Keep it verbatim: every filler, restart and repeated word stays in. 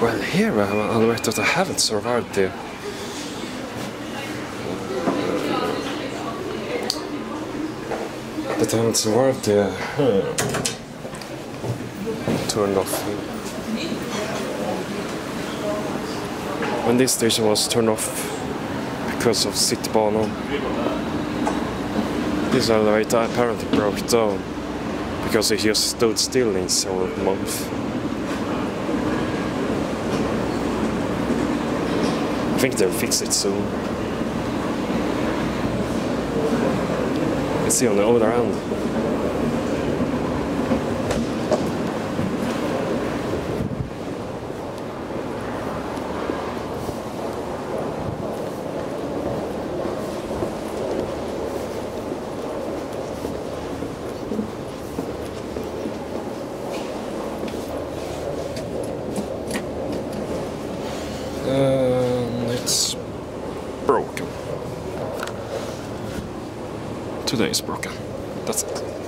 Well, here I have an elevator that I haven't survived the... That I haven't survived the... Uh, turned off. When this station was turned off because of Citybanan, this elevator apparently broke down because it just stood still in several months. I think they'll fix it soon. Let's see on the other end. And it's broken. Today is broken. That's it.